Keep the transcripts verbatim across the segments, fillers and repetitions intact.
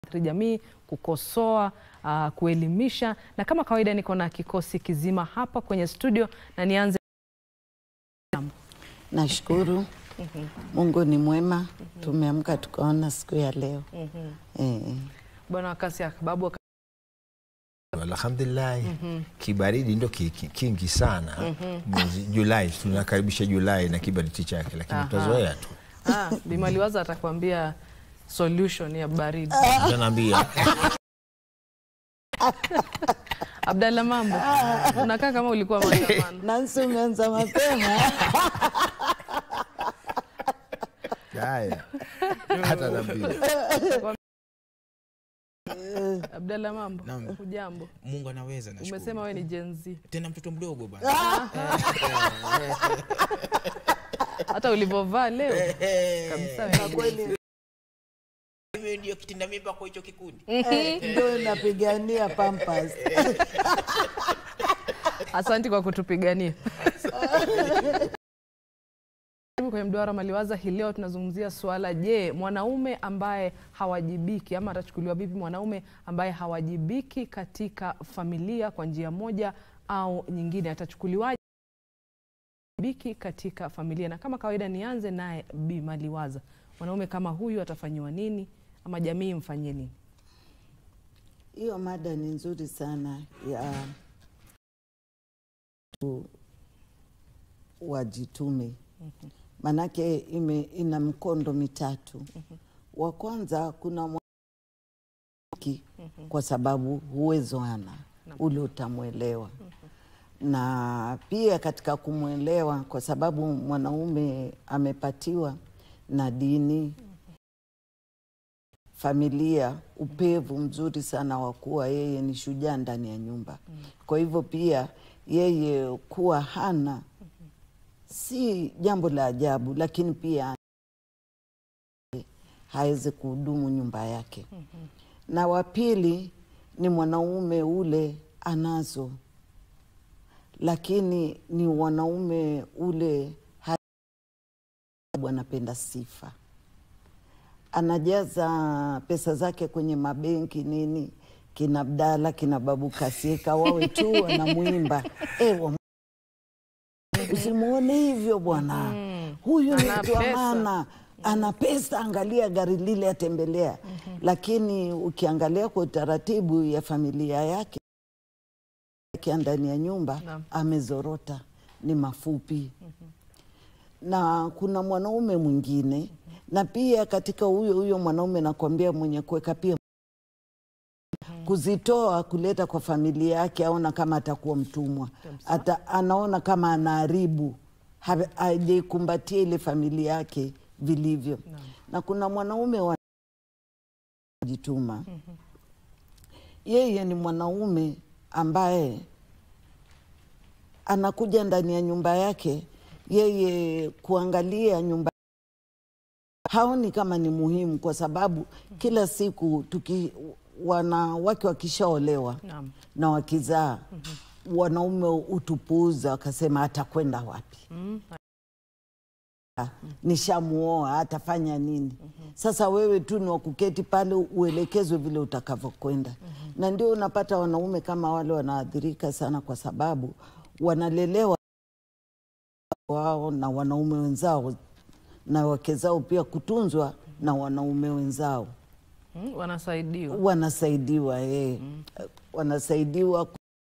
jamii, kukosoa, uh, kuelimisha, na kama kawaida niko na kikosi kizima hapa kwenye studio na nianze. Nashukuru. Mm-hmm. Mungu ni mwema. Mm-hmm. Tumeamka tukaona siku ya leo. Mm-hmm. Eh. Bwana Wakasi Babu. Alhamdulillah. Mm-hmm. Kibaridi ndio kingi sana. Mm-hmm. Mwezi Julai, tunakaribisha Julai na kibaridi chake, lakini tutazoea tu. Ah, Bi Maliwaza atakwambia solution ya baridi. Tunaambia. Abdalla, mambo? Unakaa kama ulikuwa maandamano. Nansi umeanza mapema. Haya. Hata nabii. Abdalla, mambo? Hujambo? Mungu anaweza, nashukuru. Umesema wewe ni Gen Z. Tena mtoto mdogo bwana. Hata ulivovaa leo kabisa wewe kweli. Mimi ndio kitinda mimba kwa hicho kikundi. Ndio napigania Pampers. Asante kwa kutupigania. Kwenye mduara Maliwaza hii leo tunazungumzia swala, je, mwanaume ambaye hawajibiki ama atachukuliwa vipi mwanaume ambaye hawajibiki katika familia kwa njia moja au nyingine, atachukuliwaje biki katika familia? Na kama kawaida nianze naye Bi Maliwaza. Mwanaume kama huyu atafanywa nini ama jamii mfanyie nini? Hiyo mada ni nzuri sana ya wajitume. Mm-hmm. Manake ime, ina mkondo mitatu. Mm-hmm. Wa kwanza kuna mwanamke. Mm-hmm. Kwa sababu huwezo ana ule utamuelewa. Mm-hmm. Na pia katika kumuelewa kwa sababu mwanaume amepatiwa na dini. Mm-hmm. Familia, upevu mzuri sana wa kuwa yeye ni shujaa ndani ya nyumba. Mm-hmm. Kwa hivyo pia yeye kuwa hana, mm-hmm, si jambo la ajabu, lakini pia hawezi kuhudumu nyumba yake. Mm-hmm. Na wa pili ni mwanaume ule anazo, lakini ni wanaume ule anapenda sifa. Anajaza pesa zake kwenye mabenki nini, kina Abdalla, kina Babu Kasika, wawe tu wanamuimba. Ewa, usimuone hivyo bwana. Mm. Huyu ni mtu wa maana. Ana pesa, angalia gari lile atembelea. Mm-hmm. Lakini ukiangalia kwa utaratibu ya familia yake kia ndani ya nyumba, no, amezorota, ni mafupi. Mm-hmm. Na kuna mwanaume mwingine. Mm-hmm. Na pia katika huyo huyo mwanaume nakwambia mwenye kuweka pia, mm-hmm, kuzitoa kuleta kwa familia yake, aona kama atakuwa mtumwa. Ata, anaona kama anaharibu, hajikumbatia ile familia yake vilivyo. No. Na kuna mwanaume wa jituma. Mm-hmm. Yeye ni mwanaume ambaye anakuja ndani ya nyumba yake, yeye kuangalia nyumba haoni kama ni muhimu, kwa sababu, mm-hmm, kila siku tuki wanawake wakishaolewa, no, na wakizaa, mm-hmm, wanaume utupuuza wakasema atakwenda wapi? Mm-hmm. Nishamuoa, atafanya nini? Mm-hmm. Sasa wewe tu ni wakuketi pale uelekezwe vile utakavyokwenda. Mm-hmm. Na ndio unapata wanaume kama wale wanaathirika sana, kwa sababu wanalelewa wao na wanaume wenzao, na wake zao pia kutunzwa, mm-hmm, na wanaume wenzao. Mm, wanasaidiwa. Wanasaidiwa, eh. Mm. Wanasaidiwa.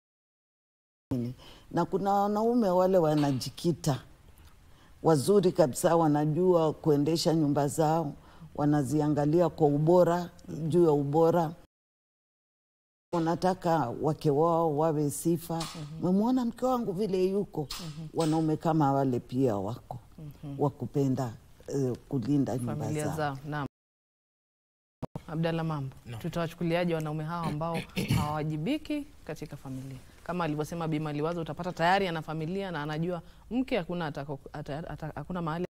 Na kuna wanaume wale wanajikita, wazuri kabisa, wanajua kuendesha nyumba zao, wanaziangalia kwa ubora, juu ya ubora. Wanataka wake wao wawe sifa. Mm-hmm. Memuona mke wangu vile yuko. Mm-hmm. Wanaume kama wale pia wako. Mm-hmm. Wakupenda uh, kulinda nyumba familia zao. zao. Naam. Abdalla, mambo? No. Tutawachukuliaje wanaume hao ambao hawajibiki katika familia? Kama alivyosema Bi Maliwaza, utapata tayari ana familia na anajua mke hakuna atako, ata, ata, hakuna mahali.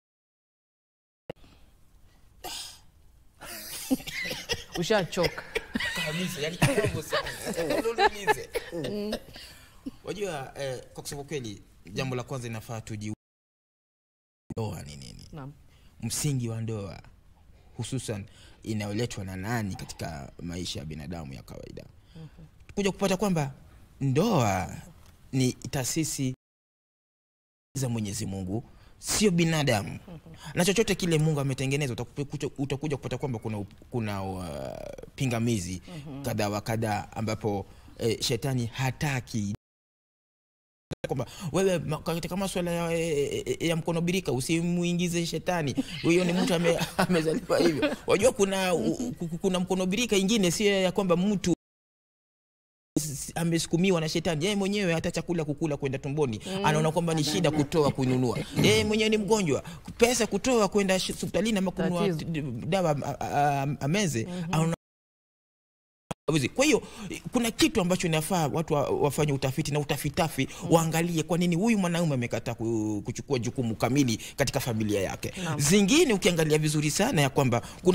Ushachoka kabisa, yani kidogo sana. Unaulize. Wajua, eh, kwa kusema kweli, jambo la kwanza inafaa tujue ndoa ni nini. Naam. Msingi wa ndoa hususan inayoletwa na nani katika maisha ya binadamu ya kawaida. Mm-hmm. Kuja kupata kwamba ndoa ni taasisi za Mwenyezi Mungu, sio binadamu. Mm-hmm. Na chochote kile Mungu ametengeneza utakuja, utakuja kupata kwamba kuna kuna uh, pingamizi mm-hmm. kadha wa kadha ambapo eh, shetani hataki kwamba wewe katika masuala ya, ya mkono birika usimuingize shetani. Huyo ni mtu ame, amezaliwa hivyo. Wajua kuna u, kuna mkono birika ingine sio ya kwamba mtu amesukumiwa na shetani. Yeye mwenyewe hata chakula kukula kwenda tumboni mm. anaona kwamba ni shida kutoa kununua. Yeye mwenyewe ni mgonjwa, pesa kutoa kwenda hospitalini ama kununua dawa ameze mm-hmm. anaona. Kwa hiyo kuna kitu ambacho inafaa watu wafanye utafiti na utafitafi mm. waangalie kwa nini huyu mwanaume amekataa kuchukua jukumu kamili katika familia yake. No. Zingine ukiangalia vizuri sana ya kwamba kuna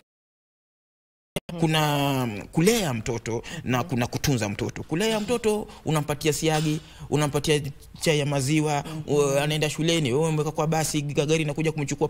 kuna kulea mtoto na kuna kutunza mtoto. Kulea mtoto unampatia siagi, unampatia chai ya maziwa, mm-hmm. anaenda shuleni, wewe umeweka kwa basi gari inakuja kumchukua,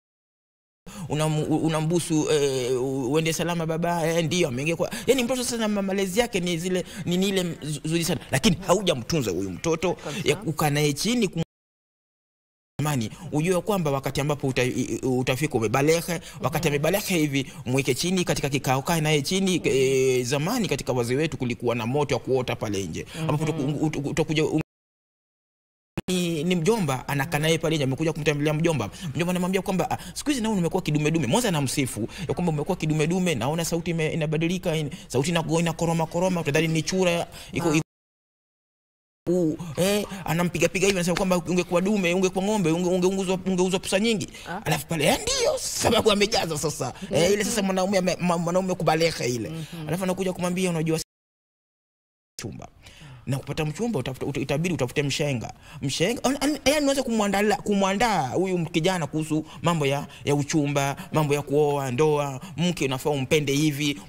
unambusu una uh, uende salama baba, eh, ndio ameingia kwa. Yaani mtoto sasa malezi yake ni zile ni ile nzuri sana, lakini haujamtunza huyu mtoto, ukanae chini kum amani, ujue kwamba wakati ambapo uta, utafika umebaleka, wakati amebaleka hivi mweke chini katika kikao, kae naye chini. E, zamani katika wazee wetu kulikuwa na moto wa kuota pale nje ambapo utakuja ni, ni mjomba anakaa naye pale nje, amekuja kumtembelea mjomba. Mjomba anamwambia kwamba ah, siku hizi naona umekuwa kidume dume. Mwanzo anamsifu ya kwamba umekuwa kidume dume, naona sauti inabadilika, ina sauti inagoina koroma koroma, utadhani ni chura iko ah. Uh, eh, anampiga piga hivi, anasema kwamba ungekuwa dume, ungekuwa ng'ombe, ungeunguzwa ungeuzwa pesa nyingi. Ah. Alafu pale eh, ndio sababu amejaza sasa. Mm-hmm. Eh, ile sasa mwanaume mwanaume kubaleka ile. Mm-hmm. Alafu anakuja kumwambia unajua chumba. Na kupata mchumba utafuta, itabidi utafute mshenga. Mshenga yaani unaweza kumwandaa kumwandaa huyu kijana kuhusu mambo ya ya uchumba, mambo ya kuoa, ndoa, mke unafaa umpende hivi,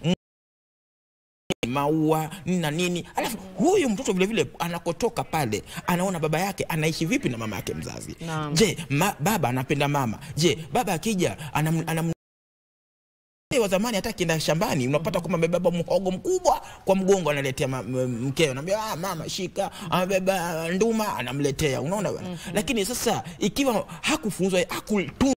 maua na nini. Alafu huyu mtoto vile vile anakotoka pale anaona baba yake anaishi vipi na mama yake mzazi. Naam. Je, ma, baba anapenda mama? Je, baba akija anam, anam wa zamani hata kienda shambani unapata kama baba mhogo mkubwa kwa mgongo analetea mkeo, anambia ah mama shika, amebeba nduma anamletea, unaona bwana. Mm-hmm. Lakini sasa ikiwa hakufunzwa hakutu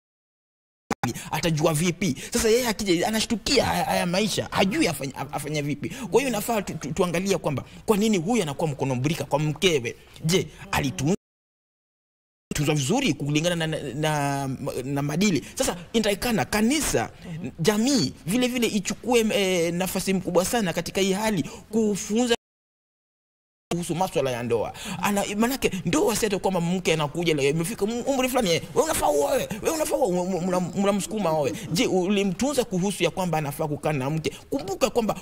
atajua vipi? Sasa yeye akija anashtukia haya maisha, hajui afanya, afanya vipi. Kwa hiyo nafaa tu, tu, tuangalia kwamba kwa nini huyu anakuwa mkono mbrika kwa mkewe. Je, alitunza tunza vizuri kulingana na, na, na, na madili. Sasa inatakikana kanisa, jamii vile vile ichukue e, nafasi mkubwa sana katika hii hali kufunza kuhusu masuala ya ndoa. Ana manake ndoa sio kwamba mke anakuja imefika umri fulani, wewe unafaa wewe, wewe unafaa mnamsukuma wewe. Je, ulimtunza kuhusu ya kwamba anafaa kukaa na mke? Kumbuka kwamba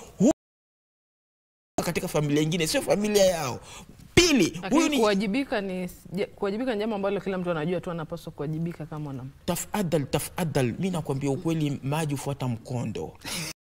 katika familia nyingine sio familia yao. Pili, huyu ni kuwajibika ni kuwajibika ni jambo ambalo kila mtu anajua tu anapaswa kuwajibika kama mwanamke. Tafadhali tafadhali, mimi nakwambia ukweli, maji ufuata mkondo.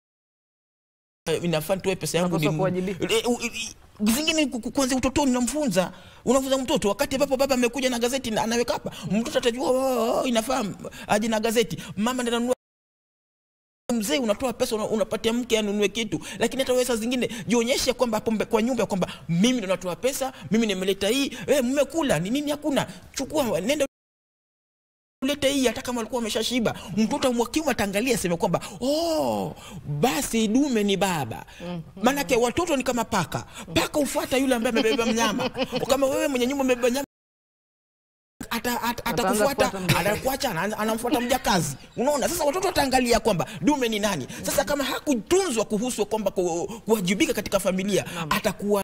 Inafaa tuwe pesa yangu ni zingine kwanza utotoni unamfunza, unafunza mtoto wakati ambapo baba amekuja na gazeti na anaweka hapa, mtoto atajua oh, inafaa aje na gazeti. Mama ndio ananunua, mzee unatoa pesa unapatia mke anunue kitu. Lakini hata wewe saa zingine jionyeshe kwamba hapo kwa nyumba kwamba mimi ndio natoa pesa, mimi nimeleta hii, eh mmekula ni nini? Hakuna, chukua nenda uleta hii, hata kama alikuwa ameshashiba. Mtoto mwakiwa ataangalia sema kwamba oh basi dume ni baba. Mm-hmm. Maana yake watoto ni kama paka. Paka ufuata yule ambaye amebeba mnyama. Kama wewe mwenye nyumba umebeba nyama ata atakufuata, atakuacha anamfuata mjakazi. Unaona? Sasa watoto wataangalia kwamba dume ni nani. Sasa kama hakutunzwa kuhusu kwamba kuwajibika katika familia, atakuwa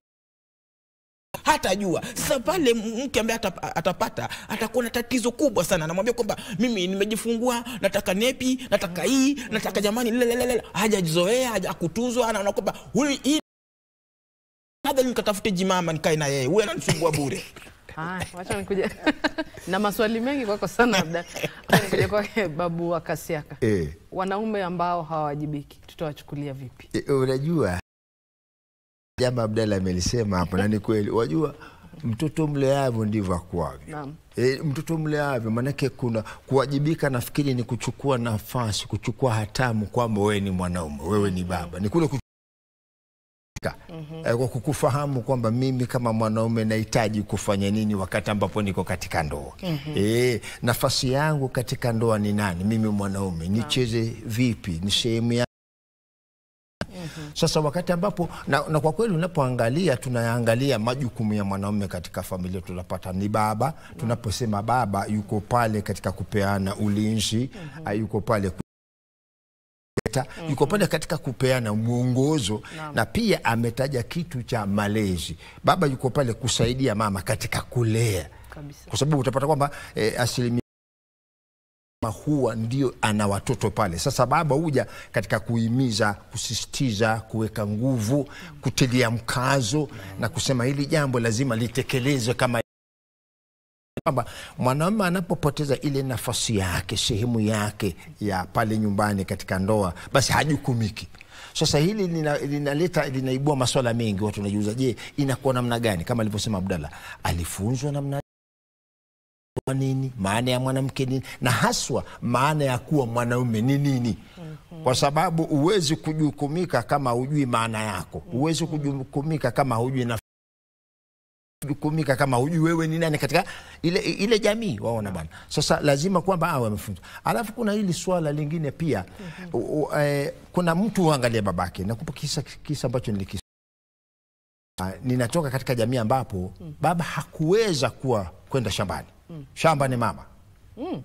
hatajua. Sasa pale mke ambaye atapata atakuwa na tatizo kubwa sana. Anamwambia kwamba mimi nimejifungua, nataka nepi, nataka hii, nataka jamani lelelele. Hajajizoea, hajakutuzwa, anaona kwamba huyu hii hata nikatafute jimama nikae na yeye. Wewe ananisumbua bure. Ah, wacha nikuja na maswali mengi kwako sana labda. Nikuja kwa babu wa Kasiaka. Eh. Wanaume ambao hawajibiki tutawachukulia vipi? E, unajua Jama Abdalla amelisema hapo na ni kweli. Wajua mtoto mleavyo ndivyo akuavyo. Naam. E, mtoto mleavyo manake kuna kuwajibika, nafikiri ni kuchukua nafasi, kuchukua hatamu kwamba wewe ni mwanaume, wewe ni baba. Ni kule Mm-hmm. kwa kukufahamu kwamba mimi kama mwanaume nahitaji kufanya nini wakati ambapo niko katika ndoa. Mm-hmm. E, nafasi yangu katika ndoa ni nani? Mimi mwanaume nicheze vipi? Ni sehemu ya Mm-hmm. Sasa wakati ambapo na, na kwa kweli unapoangalia, tunaangalia majukumu ya mwanaume katika familia, tunapata ni baba. Mm-hmm. Tunaposema baba, yuko pale katika kupeana ulinzi. Mm-hmm. Yuko pale Mm-hmm. yuko pale katika kupeana mwongozo. Naam. Na pia ametaja kitu cha malezi. Baba yuko pale kusaidia mama katika kulea. Kabisa. Kwa sababu utapata kwamba e, asilimia huwa ndio ana watoto pale. Sasa baba huja katika kuhimiza, kusisitiza, kuweka nguvu, kutilia mkazo. Mm-hmm. Na kusema hili jambo lazima litekelezwe, kama kwamba mwanaume anapopoteza ile nafasi yake, sehemu yake ya pale nyumbani katika ndoa, basi hajukumiki. Sasa hili linaleta lina linaibua masuala mengi. Watu wanajiuliza, je, inakuwa namna gani? Kama alivyosema Abdalla, alifunzwa namna nini? Maana ya mwanamke nini? Na haswa maana ya kuwa mwanaume ni nini? Mm-hmm. Kwa sababu huwezi kujukumika kama hujui maana yako. Huwezi kujukumika kama hujui na kujukumika kama hujui wewe ni nani katika ile ile jamii, waona bwana. Sasa lazima kwamba awe amefunzwa. Alafu kuna hili swala lingine pia. Mm-hmm. u, u, eh, kuna mtu uangalie babake. Nakupa kisa kisa ambacho nilikisa. Uh, ninatoka katika jamii ambapo mm. baba hakuweza kuwa kwenda shambani. Mm. Shamba ni mama. Mm.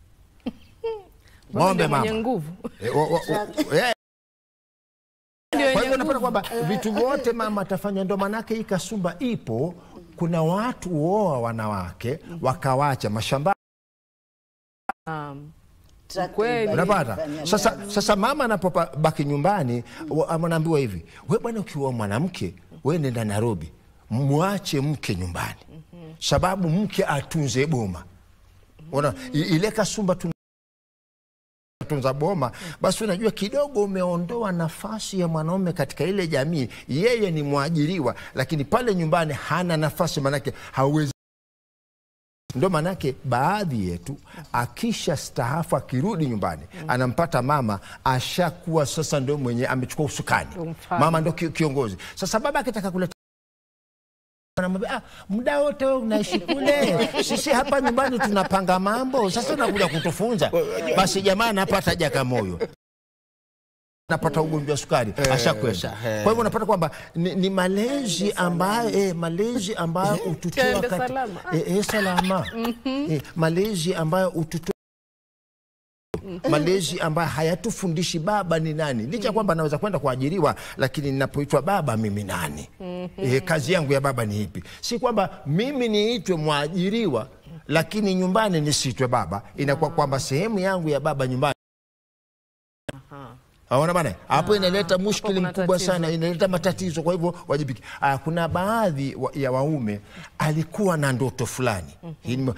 Ng'ombe mama. Mwenye nguvu. E, o, o, o, e, kwa hivyo napata kwamba vitu vyote mama atafanya. Ndo manake hii kasumba ipo. Kuna watu huoa wanawake wakawacha mashamba. Um, unapata? Sasa, sasa mama anapobaki nyumbani anaambiwa hivi, wewe bwana ukiwa mwanamke wewe nenda Nairobi, muache mke nyumbani. Mm-hmm. Sababu mke atunze boma. Ona ile kasumba tunza boma, basi unajua kidogo umeondoa nafasi ya mwanaume katika ile jamii. Yeye ni mwajiriwa, lakini pale nyumbani hana nafasi, manake hawezi. Ndio manake baadhi yetu akisha staafu akirudi nyumbani, mm. anampata mama ashakuwa sasa ndio mwenye amechukua usukani. Umfani. Mama ndio kiongozi. Sasa baba akitaka kuleta anamwambia, ah, muda wote wewe unaishi kule. Sisi hapa nyumbani tunapanga mambo. Sasa unakuja kutufunza. Basi jamaa anapata jaka moyo. Anapata ugonjwa wa sukari, ashakwenda. Kwa hivyo unapata kwamba ni, ni malezi ambayo eh, malezi ambayo ututoa katika eh, eh, salama. Eh, malezi ambayo ututoa malezi ambayo hayatufundishi baba ni nani. Licha kwamba naweza kwenda kuajiriwa, lakini ninapoitwa baba mimi nani? E, kazi yangu ya baba ni ipi? Si kwamba mimi niitwe mwajiriwa lakini nyumbani nisiitwe baba. Inakuwa kwamba sehemu yangu ya baba nyumbani. Aona bana? Hapo inaleta mushkili mkubwa sana, inaleta matatizo. Kwa hivyo wajibiki. Ah, kuna baadhi wa, ya waume alikuwa na ndoto fulani. Mm-hmm.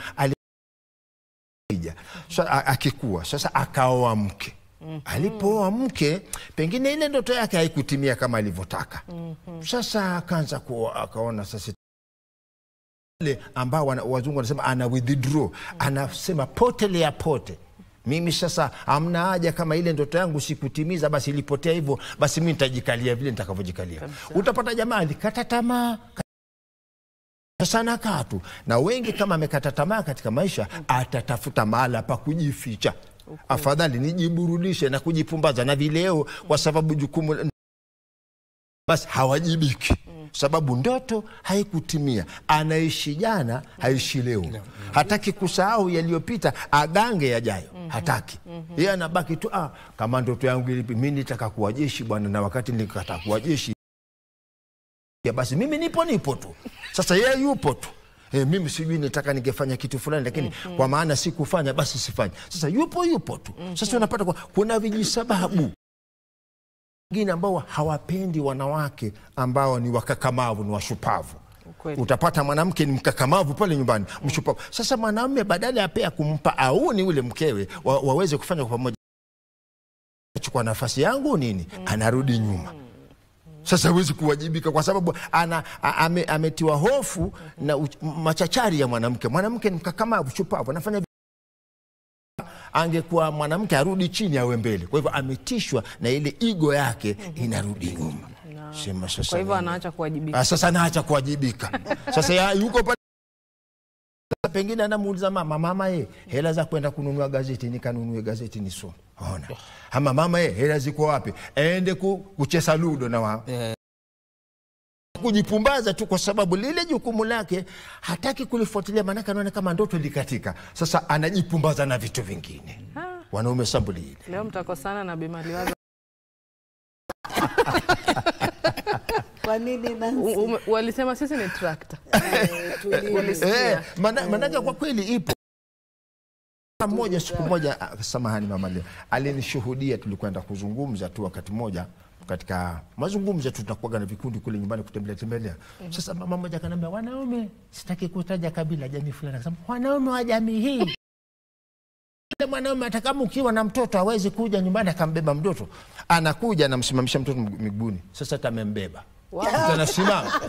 Sasa akikua sasa akaoa mke. Mm-hmm. Alipooa mke pengine ile ndoto yake haikutimia kama alivyotaka. Mm-hmm. Sasa akaanza kuoa, akaona sasa ile ambao wazungu wanasema ana withdraw. Mm-hmm. Anasema potele ya pote. Mimi sasa hamna haja, kama ile ndoto yangu sikutimiza basi ilipotea hivyo, basi mimi nitajikalia vile nitakavyojikalia. Utapata jamaa alikata tamaa sana katu. Na wengi kama amekata tamaa katika maisha, atatafuta mahala pa kujificha. Okay. Afadhali nijiburudishe na kujipumbaza na vileo, kwa sababu jukumu basi hawajibiki. Mm. Sababu ndoto haikutimia. Anaishi jana, haishi leo. No. Hataki kusahau yaliyopita, agange yajayo. Mm-hmm. Hataki. Mm-hmm. Yeye anabaki tu, ah, kama ndoto yangu ilipi, mimi nitaka kuwa jeshi bwana, na wakati nikata kuwa jeshi ya basi mimi nipo nipo tu. Sasa yeye yupo tu. Eh, mimi sijui nitaka ningefanya kitu fulani, lakini mm-hmm. kwa maana sikufanya basi sifanye. Sasa yupo yupo tu. Mm-hmm. Sasa unapata kwa kuna vijisababu wengine ambao hawapendi wanawake ambao ni wakakamavu, ni washupavu. Ukweli. Utapata mwanamke ni mkakamavu pale nyumbani, mm. mshupavu. Sasa mwanamume badala ya pia kumpa auni ule mkewe wa, waweze kufanya kwa pamoja, chukua nafasi yangu nini, mm. anarudi nyuma. Sasa huwezi kuwajibika kwa sababu ana ame, ametiwa hofu na uch, machachari ya mwanamke. Mwanamke ni mkakamavu, shupavu, anafanya angekuwa mwanamke arudi chini awe mbele. Kwa hivyo ametishwa na ile ego yake inarudi nyuma. No. Sema sasa. Kwa hivyo anaacha kuwajibika. Sasa anaacha kuwajibika. Sasa ya, yuko pale pengine anamuuliza mama, mama ye, hela za kwenda kununua gazeti nikanunue gazeti nisome. Ona. Ama mama ye, hela ziko wapi? Aende ku, kucheza ludo na wao. Yeah. Kujipumbaza tu kwa sababu lile jukumu lake hataki kulifuatilia, maana anaona kama ndoto likatika. Sasa anajipumbaza na vitu vingine. Ha. Wanaume sambuli hili. Leo mtakosana na Bi Maliwaza. Kwa nini Nancy? Walisema sisi ni tractor. Eh, maana kwa kweli ipo. Mmoja siku moja, samahani mama leo, alinishuhudia tulikwenda kuzungumza tu wakati moja katika mazungumzo tu, tunakuwa na vikundi kule nyumbani kutembelea tembelea. Mm-hmm. Sasa mama mmoja akaniambia, wanaume, sitaki kutaja kabila, jamii fulani, akasema wanaume wa jamii hii, ile mwanaume atakama ukiwa na mtoto hawezi kuja nyumbani akambeba mtoto, anakuja anamsimamisha mtoto miguuni. Sasa tamembeba. Wow. Anasimama.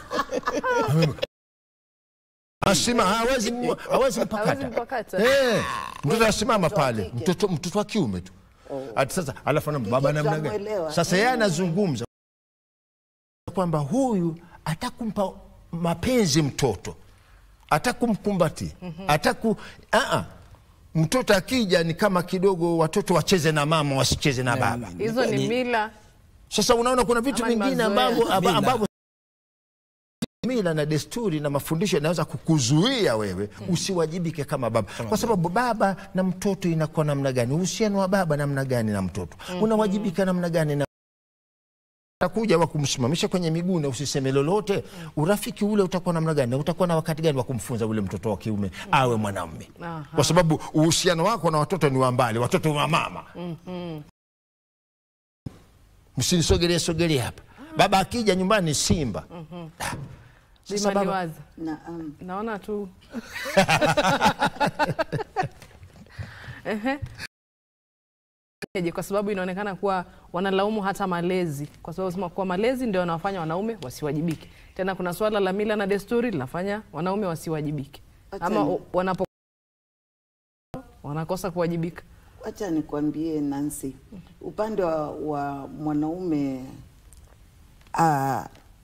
Asima hawezi hawezi mpakata. Eh, mtoto asimama pale, mtoto mtoto wa kiume tu. Ati sasa alafu na baba namna gani? Sasa yeye anazungumza kwamba huyu atakumpa mapenzi mtoto, atakumkumbati, ataku a a mtoto akija ni kama kidogo watoto wacheze na mama wasicheze na baba. Hizo ni mila. Sasa unaona kuna vitu vingine ambavyo ambavyo mila na desturi na mafundisho yanaweza kukuzuia wewe usiwajibike kama baba. Kwa sababu baba na mtoto inakuwa namna gani? Uhusiano wa baba namna gani na mtoto? Unawajibika namna gani na utakuja wa kumsimamisha kwenye miguu na usiseme lolote? Urafiki ule utakuwa namna gani? Utakuwa na wakati gani wa kumfunza ule mtoto wa kiume awe mwanamume? Kwa sababu uhusiano wako na watoto ni wa mbali, watoto wa mama. Mhm. Msinisogelee sogelee hapa. Baba akija nyumbani Simba. Mhm. Bi Maliwaza. Na, um. Naona tu. Ehe. Kwa sababu inaonekana kuwa wanalaumu hata malezi. Kwa sababu sema kuwa malezi ndio wanawafanya wanaume wasiwajibike. Tena kuna swala la mila na desturi linafanya wanaume wasiwajibike. Ama wanapo wanakosa kuwajibika. Acha nikwambie Nancy, upande wa, wa mwanaume ah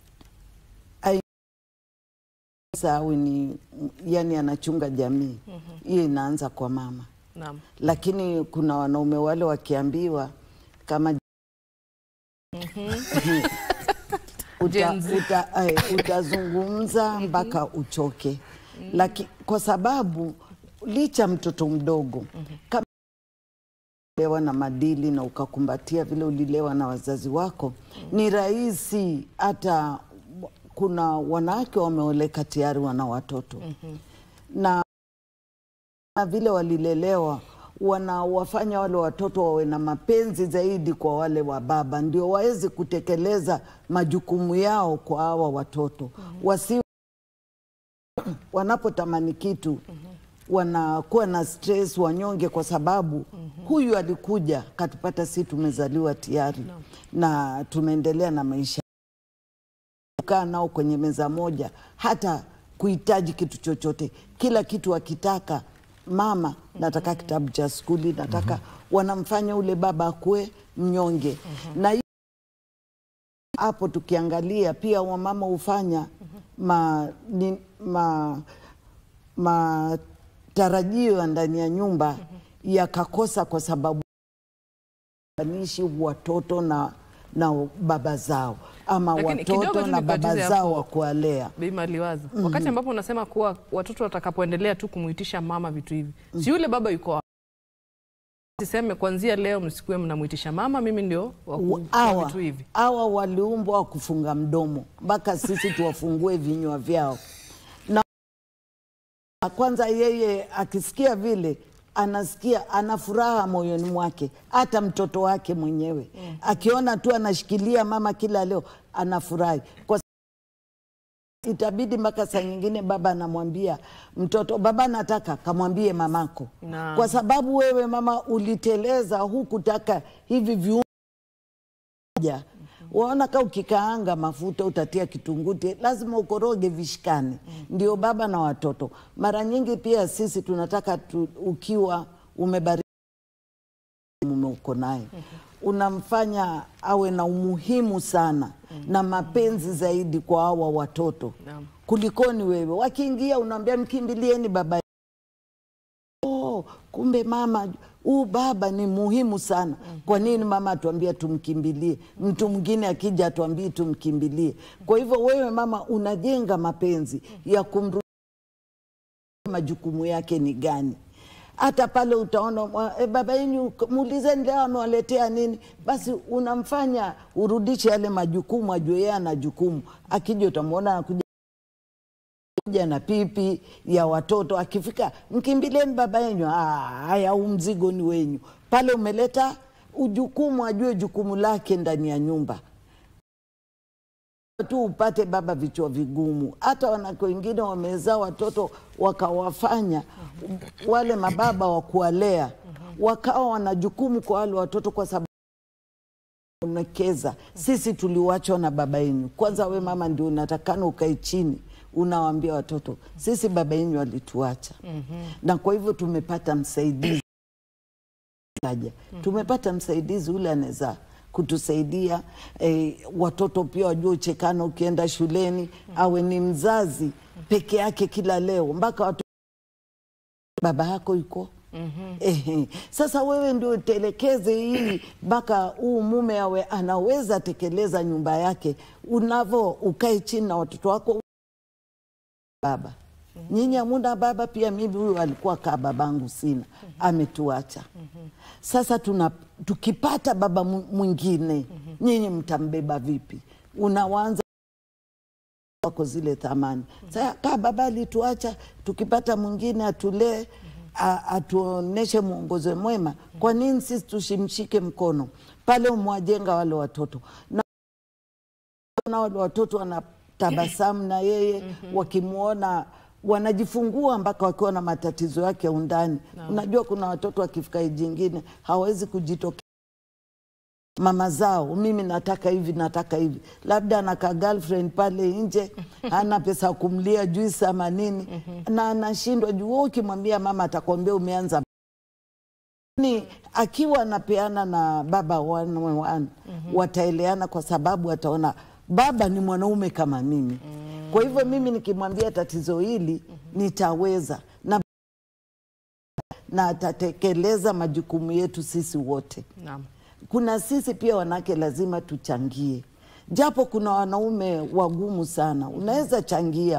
sawa ni yani anachunga jamii. Hiyo mm-hmm. inaanza kwa mama. Naam. Lakini kuna wanaume wale wakiambiwa kama mm-hmm. uta, uta, ay, utazungumza mpaka mm-hmm. uchoke. Mm-hmm. Laki, kwa sababu licha mtoto mdogo mm-hmm. kama ulilewa na madili na ukakumbatia vile ulilewa na wazazi wako, mm-hmm. ni rahisi hata kuna wanawake wameoleka tayari wana watoto. Mm-hmm. na, na vile walilelewa wanawafanya wale watoto wawe na mapenzi zaidi kwa wale wa baba, ndio waweze kutekeleza majukumu yao kwa hawa watoto. Mm-hmm. Wasi wanapotamani kitu mm-hmm. wanakuwa na stress, wanyonge kwa sababu mm-hmm. huyu alikuja katupata, si tumezaliwa tayari. No. na tunaendelea na maisha, kaa nao kwenye meza moja, hata kuhitaji kitu chochote, kila kitu wakitaka mama, mm-hmm. nataka kitabu cha skuli, nataka mm-hmm. wanamfanya ule baba akue mnyonge. Mm-hmm. na hapo tukiangalia pia wamama hufanya mm-hmm. ma, ni, ma, matarajio ndani ya nyumba mm-hmm. yakakosa kwa sababu anishi watoto na na baba zao, ama lakini watoto na baba zao wa kualea. Bi Maliwaza, mm-hmm. wakati ambapo unasema kuwa watoto watakapoendelea tu kumuitisha mama vitu hivi, mm-hmm. si yule baba yuko siseme kuanzia leo msikuwe mnamuitisha mama, mimi ndio wa vitu hivi. Hawa waliumbwa kufunga mdomo mpaka sisi tuwafungue vinywa vyao. Na kwanza yeye akisikia vile anasikia ana furaha moyoni mwake, hata mtoto wake mwenyewe mm. akiona tu anashikilia mama kila leo anafurahi. Kwa itabidi mpaka saa nyingine baba anamwambia mtoto, baba nataka kamwambie mamako na. Kwa sababu wewe mama uliteleza, hukutaka hivi viungo. Waona ka ukikaanga mafuta utatia kitunguu, lazima ukoroge vishikane. Ndio baba na watoto. Mara nyingi pia sisi tunataka tu, ukiwa umebariki mume uko naye, unamfanya awe na umuhimu sana na mapenzi zaidi kwa hawa watoto kulikoni wewe. Wakiingia unaambia mkimbilieni baba. Oh, kumbe mama, huu baba ni muhimu sana. Kwa nini mama atuambia tumkimbilie? Mtu mwingine akija atuambie tumkimbilie. Kwa hivyo wewe mama unajenga mapenzi ya kumrudisha majukumu yake ni gani. Hata pale utaona e, baba yenu muulizeni leo amewaletea nini, basi unamfanya urudishe yale majukumu, ajue yeye ana jukumu. Akija utamuona anakuja na pipi ya watoto, akifika mkimbilieni baba yenu. Ah, haya, mzigo ni wenyu. Pale umeleta ujukumu, ajue jukumu lake ndani ya nyumba. Tu upate baba vichwa vigumu. Hata wanawake wengine wamezaa watoto wakawafanya wale mababa wa kuwalea wakawa wana jukumu kwa wale watoto, kwa sababu unekeza. Sisi tuliwachwa na baba yenu. Kwanza we mama ndio unatakana ukae chini unawaambia watoto sisi baba yenu alituacha. Na kwa hivyo tumepata msaidizi. Tumepata msaidizi ule anaweza kutusaidia. Eh, watoto pia wajue uchekano ukienda shuleni. Awe ni mzazi peke yake kila leo mpaka watoto baba yako yuko. Eh, sasa wewe ndio utelekeze hii mpaka huu mume awe anaweza tekeleza nyumba yake. Unavo ukae chini na watoto wako. Baba, nyinyi hamuna baba, pia mimi huyu alikuwa kaa babangu sina, ametuacha. Sasa tuna, tukipata baba mwingine, nyinyi mtambeba vipi? Unawanza wako zile thamani. Sasa kaa baba alituacha, tukipata mwingine atule, atuoneshe mwongozo mwema. Kwa nini sisi tushimshike mkono? Pale umwajenga wale watoto. Na, na wale watoto wana tabasamu na yeye, mm -hmm. wakimuona wanajifungua mpaka wakiwa na matatizo yake ya undani. No. Unajua kuna watoto wakifika jingine hawezi kujitokea mama zao, mimi nataka hivi nataka hivi. Labda anaka girlfriend pale nje, hana pesa kumlia juice ama nini, mm -hmm. na anashindwa juu ukimwambia mama atakwambia umeanza. Ni akiwa anapeana na baba one on one, mm -hmm. wataeleana kwa sababu wataona baba ni mwanaume kama mimi. Mm. Kwa hivyo mimi nikimwambia tatizo hili, mm -hmm. nitaweza na na atatekeleza majukumu yetu sisi wote. Naam. Kuna sisi pia wanawake lazima tuchangie. Japo kuna wanaume wagumu sana, unaweza changia.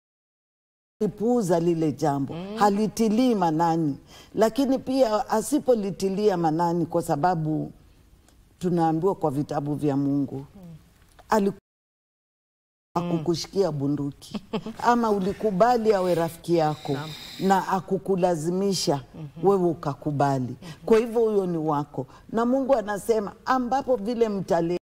Lipuuza lile jambo, mm. halitilii manani. Lakini pia asipolitilia manani, kwa sababu tunaambiwa kwa vitabu vya Mungu, mm. aliku akukushikia bunduki ama ulikubali awe rafiki yako na, na akukulazimisha mm -hmm. wewe ukakubali. Mm -hmm. Kwa hivyo huyo ni wako. Na Mungu anasema ambapo vile mtale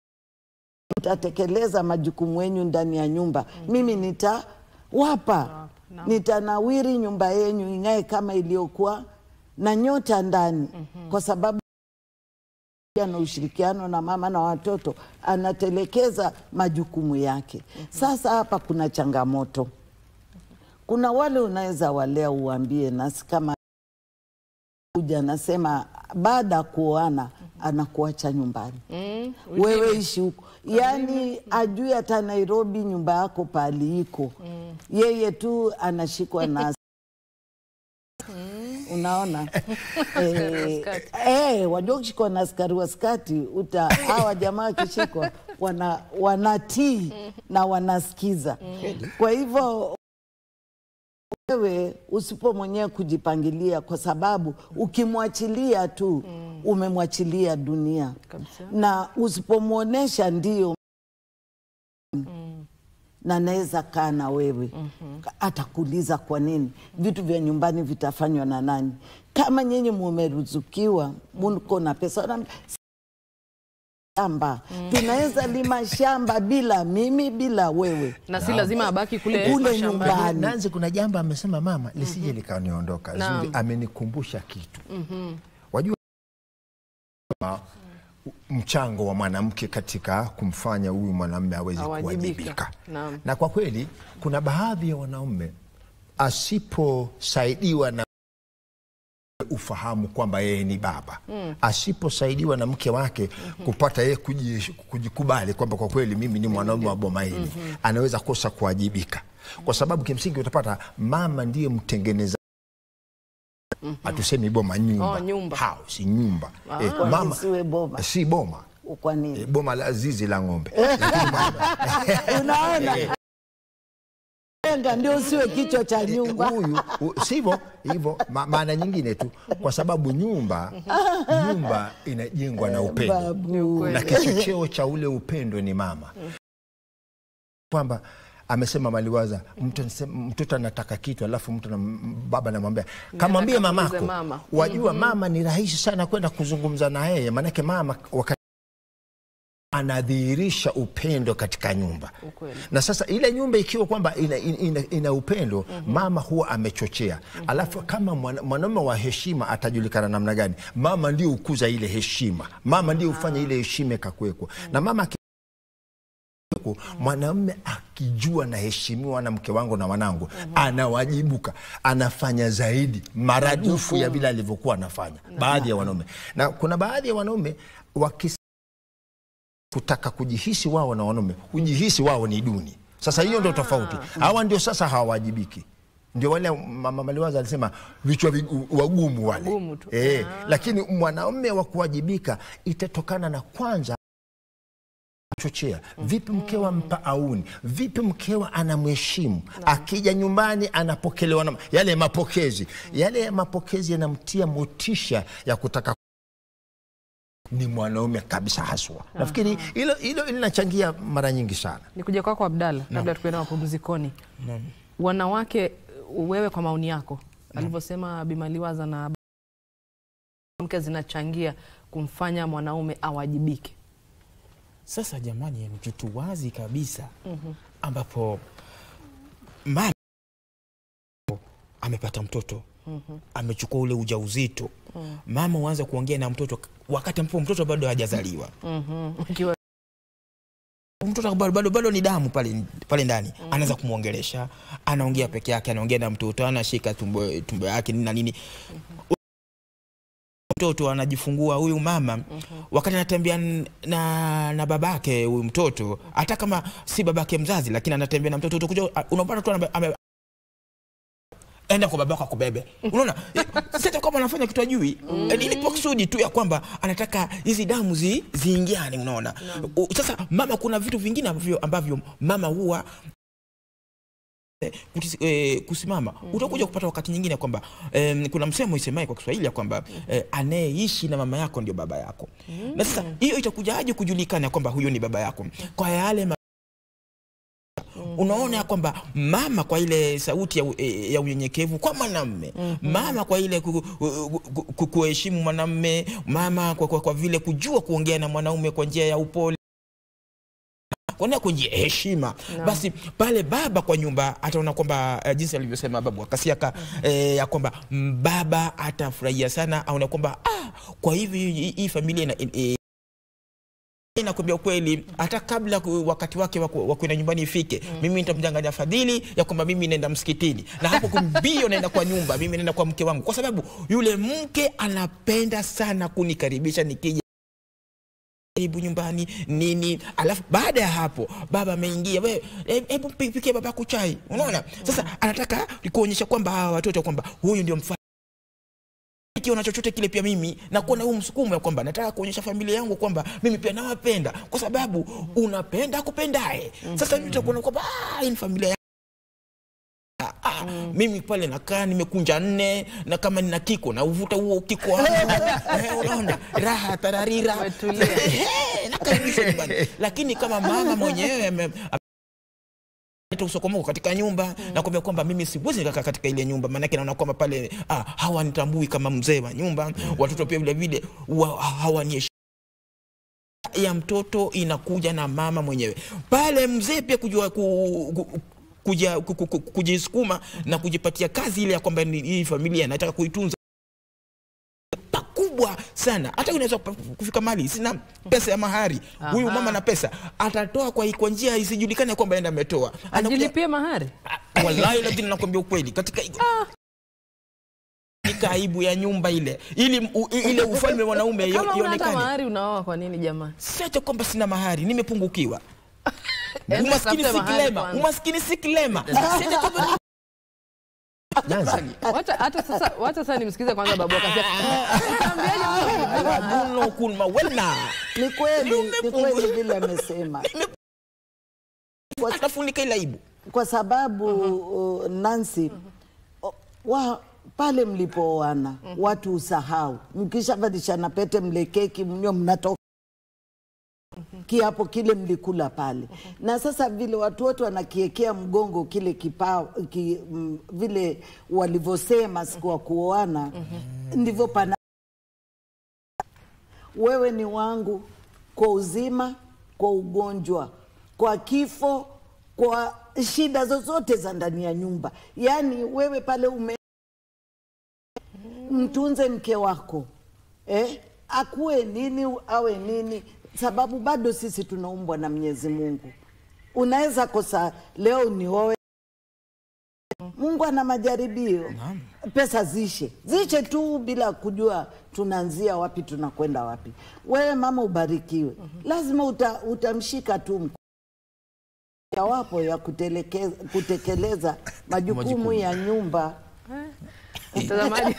mtatekeleza majukumu yenu ndani ya nyumba, mm -hmm. mimi nitawapa, no. nitanawiri nyumba yenu ingae kama iliyokuwa na nyota ndani. Mm -hmm. Kwa sababu na ushirikiano na mama na watoto anatelekeza majukumu yake. Mm -hmm. Sasa hapa kuna changamoto. Kuna wale unaweza walea uambie nasi kama uja anasema baada kuoana, mm -hmm. anakuacha nyumbani. Mm -hmm. Wewe ishi huko. Yaani ajui hata Nairobi nyumba yako pali iko. Mm -hmm. Yeye tu anashikwa na unaona eh, eh wajua kushikwa na askari wa skati, uta hawa jamaa kishikwa wana wanatii na wanasikiza. Kwa hivyo wewe usipo mwenyewe kujipangilia, kwa sababu ukimwachilia tu umemwachilia dunia. Na usipomuonesha ndio na naweza kaa na wewe. Mm -hmm. Atakuuliza kwa nini vitu vya nyumbani vitafanywa na nani? Kama nyenye mumeruzukiwa, mko na pesa na shamba, mm. tunaweza lima shamba bila mimi, bila wewe, na si lazima abaki kule kule nyumbani. Nanze kuna jambo amesema mama lisije mm -hmm. likaondoka. Zuri amenikumbusha kitu. Mm -hmm. Wajua mchango wa mwanamke katika kumfanya huyu mwanamume aweze kuwajibika. Na kwa kweli kuna baadhi ya wanaume asiposaidiwa na ufahamu kwamba yeye ni baba, mm. asiposaidiwa na mke wake mm -hmm. kupata yeye kujikubali kwamba kwa kweli mimi ni mwanaume wa boma hili, mm -hmm. anaweza kosa kuwajibika. Kwa sababu kimsingi utapata mama ndiye mtengeneza, mm -hmm. atusemi boma, nyumba, oh, nyumba. house, nyumba. Ah, eh, mama si boma, si boma. Kwa nini? Eh, boma la zizi la ng'ombe. Unaona? Enga ndio usiwe kichwa cha nyumba. Huyu sivyo hivyo, maana nyingine tu, kwa sababu nyumba nyumba inajengwa na upendo. Na kichocheo cha ule upendo ni mama. Kwamba amesema Maliwaza, mtoto anataka kitu alafu mtu na baba anamwambia kamwambie mamako. Mama. Wajua mama ni rahisi sana kwenda kuzungumza na yeye, maana yake mama wakati anadhihirisha upendo katika nyumba. Ukweli. Na sasa ile nyumba ikiwa kwamba ina, ina, ina upendo, mm -hmm. mama huwa amechochea. Mm -hmm. Alafu kama mwanaume wa heshima atajulikana namna gani? Mama ndio ukuza ile heshima. Mama ndio ufanya ile heshima kakuwekwa. Mm -hmm. Na mama mwanamume akijua na heshimiwa na mke wangu na wanangu, mm -hmm. anawajibuka, anafanya zaidi maradufu ya bila alivyokuwa anafanya. Mm -hmm. Baadhi ya wanaume. Na kuna baadhi ya wanaume wakis kutaka kujihisi wao na wanaume, kujihisi wao ni duni. Sasa hiyo ndio tofauti. Hawa ndio sasa hawajibiki. Ndio wale Mama Maliwaza alisema vichwa wagumu wale. Wagumu tu. Eh, lakini mwanaume wa kuwajibika itatokana na kwanza chochea. Vipi mkewa mpa auni? Vipi mkewa anamheshimu? Akija nyumbani anapokelewa na yale mapokezi. Yale mapokezi yanamtia motisha ya kutaka ni mwanaume kabisa haswa. Nafikiri hilo hilo linachangia mara nyingi sana. Nikuja kwako Abdalla, kabla tukwenda mapumzikoni. Naam. Wanawake, wewe kwa maoni yako, alivyosema Bi Maliwaza na mke zinachangia kumfanya mwanaume awajibike. Sasa jamani, ni kitu wazi kabisa, mm -hmm. ambapo mama amepata mtoto, mm -hmm. amechukua ule ujauzito, mm -hmm. mama huanza kuongea na mtoto wakati ambapo mtoto bado hajazaliwa. Mhm. Ukiwa mtoto bado bado bado ni damu pale pale ndani. Mm -hmm. Anaanza kumuongelesha, anaongea peke yake, anaongea na mtoto, anashika tumbo tumbo yake nini na nini. Mm -hmm. Mtoto anajifungua huyu mama, mm -hmm. wakati anatembea na na babake huyu mtoto, hata kama si babake mzazi, lakini anatembea na mtoto, utakuja unapata tu ame enda kwa babako akubebe. Unaona? Sasa kama anafanya kitu ajui, mm. ili kusudi tu ya kwamba anataka hizi damu zi ziingiane, unaona? No. Sasa mama, kuna vitu vingine ambavyo ambavyo mama huwa eh, kusimama. Mm -hmm. Utakuja kupata wakati nyingine kwamba eh, kuna msemo isemaye kwa Kiswahili ya kwamba eh, anayeishi na mama yako ndio baba yako. Mm -hmm. Na sasa hiyo itakujaje kujulikana kwamba huyo ni baba yako? Kwa yale unaona ya kwamba mama kwa ile sauti ya, ya unyenyekevu kwa mwanamume, mm -hmm. mama kwa ile kuheshimu mwanamume, mama kwa, kwa, kwa vile kujua kuongea na mwanaume kwa njia ya upole, kwa kwa njia heshima, no. Basi pale baba kwa nyumba ataona kwamba uh, jinsi alivyosema babu Akasiaka, mm -hmm. eh, ya kwamba baba atafurahia sana, aona kwamba ah, kwa hivi hii familia ina, eh, nakwambia ukweli, hata kabla wakati wake wa kwenda nyumbani ifike, mm. mimi nitamjanganya fadhili ya kwamba mimi naenda msikitini, na hapo kumbio naenda kwa nyumba, mimi naenda kwa mke wangu, kwa sababu yule mke anapenda sana kunikaribisha nikija karibu nyumbani nini. Alafu baada ya hapo baba ameingia, wewe hebu pikie babako chai, unaona? Sasa anataka kuonyesha kwamba hawa watoto kwamba huyu ndio mfano kiona chochote kile, pia mimi na kuona huu msukumo ya kwamba nataka kuonyesha familia yangu kwamba mimi pia nawapenda, kwa sababu unapenda kupendae. Sasa mimi nitakuona kwamba ah, hii familia yangu. Ah, mm. mimi pale nakaa nimekunja nne, na kama nina kiko na uvuta huo kiko eh, unaona raha tararira eh, nakaribisha nyumbani. Lakini kama mama mwenyewe usokomo katika nyumba, mm. na kwambia kwamba mimi siwezi nikaa katika ile nyumba, maana yake naona kwamba pale ah, hawanitambui kama mzee wa nyumba, mm. watoto pia vile vile hawaniheshimu. Ya mtoto inakuja na mama mwenyewe pale, mzee pia kujua ku, ku, kuja kujisukuma na kujipatia kazi ile ya kwamba hii familia nataka kuitunza. Pakubwa kubwa sana. Hata unaweza kufika mahali sina pesa ya mahari. Huyu mama na pesa atatoa kwa kwa njia isijulikane kwamba yeye ametoa. Ajilipie mahari. Wallahi lakini nakwambia ukweli katika nika aibu ya nyumba ile ili u, ile ufalme wanaume ionekane. Kama hata mahari unaoa kwa nini jamani? Sio kwamba sina mahari, nimepungukiwa. Umaskini si kilema, umaskini si kilema. Sio kwamba Wacha hata sasa wacha sasa nimsikize kwanza babu akasema. Muno kun mawena. Ni kweli, ni kweli vile amesema. Atafunika ile aibu. Kwa sababu uh, Nancy uh, wa pale mlipooana watu usahau. Mkishabadilishana pete mle keki mnyo mnatoka kiapo kile mlikula pale. Na sasa vile watu wote wanakiekea mgongo kile kipao ki, m, vile walivyosema siku wa kuoana ndivyo pana. Wewe ni wangu kwa uzima, kwa ugonjwa, kwa kifo, kwa shida zozote za ndani ya nyumba. Yaani wewe pale ume mtunze mke wako. Eh? Akuwe nini awe nini, sababu bado sisi tunaumbwa na Mwenyezi Mungu. Unaweza kosa leo ni wewe. Mungu ana majaribio. Pesa zishe. Zishe tu bila kujua tunaanzia wapi tunakwenda wapi. Wewe mama ubarikiwe. Lazima uta, utamshika tu ya wapo ya kutelekeza, kutekeleza majukumu, majukumu ya nyumba. Mtazamaji.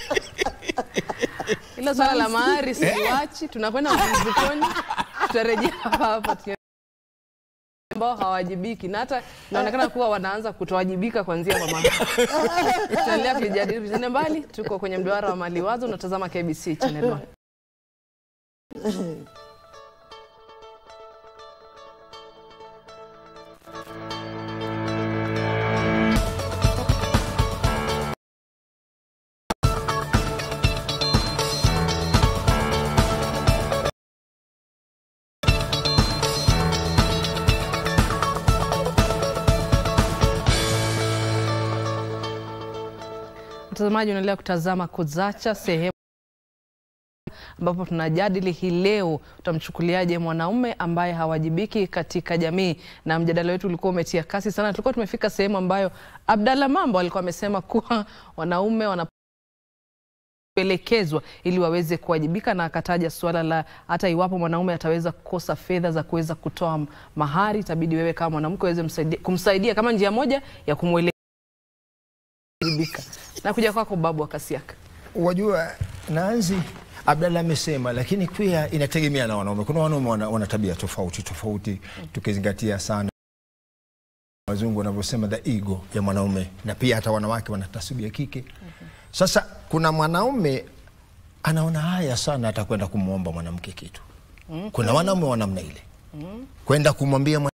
Ila swala la mahari siwachi, tunakwenda mzikoni, tutarejea hapa hapa ambao hawajibiki na hata inaonekana kuwa wanaanza kutowajibika kuanzia mama. Tutaendelea kujadili vizuri mbali, tuko kwenye mduara wa Maliwazo, unatazama K B C Channel one. Mtazamaji unaendelea kutazama Kuzacha, sehemu ambapo tunajadili hii leo utamchukuliaje mwanaume ambaye hawajibiki katika jamii, na mjadala wetu ulikuwa umetia kasi sana. Tulikuwa tumefika sehemu ambayo Abdalla Mambo alikuwa amesema kuwa wanaume wanapelekezwa ili waweze kuwajibika, na akataja swala la hata iwapo mwanaume ataweza kukosa fedha za kuweza kutoa mahari, itabidi wewe kama mwanamke uweze kumsaidia, kumsaidia kama njia moja ya kumwelekeza. Na kuja kwako babu Akasiaka. Wajua Nancy, Abdalla amesema, lakini pia inategemea na wanaume. Kuna wanaume wana, wana tabia tofauti tofauti, tukizingatia sana wazungu wanavyosema the ego ya mwanaume, na pia hata wanawake wana taswira ya kike. Sasa kuna mwanaume anaona haya sana atakwenda kumuomba mwanamke kitu. Kuna wanaume wa namna ile. Kwenda kumwambia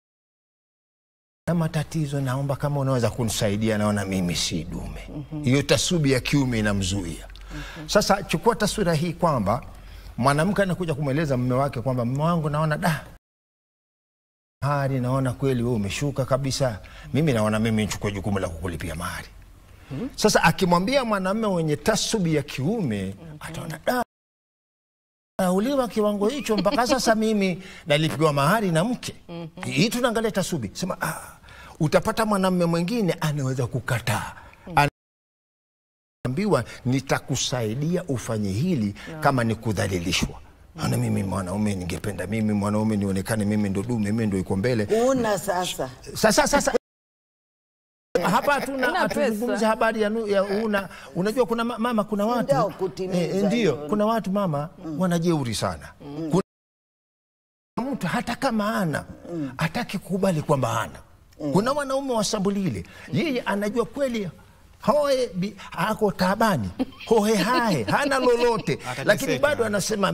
na matatizo, naomba kama unaweza kunisaidia, naona mimi si dume. Hiyo taswira ya kiume inamzuia. Sasa chukua taswira hii kwamba mwanamke anakuja kumweleza mume wake kwamba mume wangu naona da mahari, naona kweli wewe umeshuka kabisa, mimi naona mimi nichukue jukumu la kukulipia mahari. Sasa akimwambia mwanamume mwenye taswira ya kiume ataona da uliwa kiwango hicho mpaka sasa mimi nalipiwa mahari na mke. Hii tunaangalia taswira. Sema ah, utapata mwanamume mwingine anaweza kukataa. Anaambiwa nitakusaidia ufanye hili kama ni kudhalilishwa. Ana mimi mwanaume ningependa mimi mwanaume nionekane mimi ndo dume, mimi ndo iko mbele. Una sasa. Sasa sasa hapa hatuna atuzungumza habari ya, ya una unajua kuna mama kuna watu eh, ndio kuna watu mama mm. wanajeuri sana. Mm. Kuna mtu hata kama ana mm. hataki kukubali kwamba ana. Mm. Kuna wanaume wasabulile. Yeye anajua kweli hoe bi, ako tabani. Hoe hae hana lolote lakini bado anasema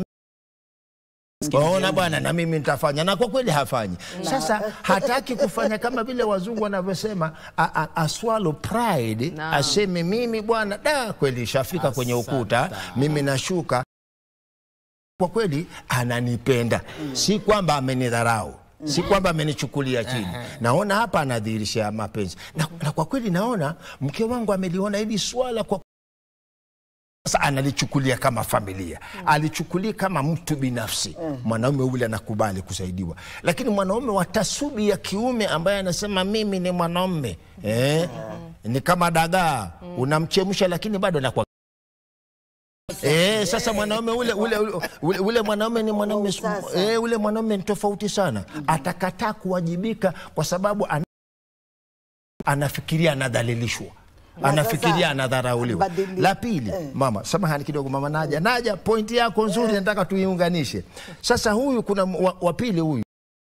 Ona bwana na mimi nitafanya, na kwa kweli hafanyi. Sasa hataki kufanya kama vile wazungu wanavyosema a swallow pride, no. Aseme mimi bwana da kweli shafika kwenye ukuta, mimi nashuka. Kwa kweli ananipenda, mm. si kwamba amenidharau, mm. si kwamba amenichukulia chini. Uh -huh. Naona hapa anadhihirisha mapenzi. Na, na kwa kweli naona mke wangu ameliona hili swala kwa Sasa analichukulia kama familia, mm. alichukulia kama mtu binafsi. mm. Mwanaume ule anakubali kusaidiwa, lakini mwanaume wa tasubi ya kiume ambaye anasema mimi ni mwanaume, eh, mm. ni kama dagaa, mm. unamchemsha lakini bado anakuwa Eh, sasa mwanaume ule ule ule, ule mwanaume ni mwanaume eh, ule mwanaume ni tofauti sana. mm -hmm. Atakataa kuwajibika kwa sababu an anafikiria anadhalilishwa, anafikiria anadharauliwa. La pili, eh. mama, samahani kidogo mama Naja. Naja, pointi yako nzuri, eh. nataka tuiunganishe. Sasa huyu kuna wa, wa pili huyu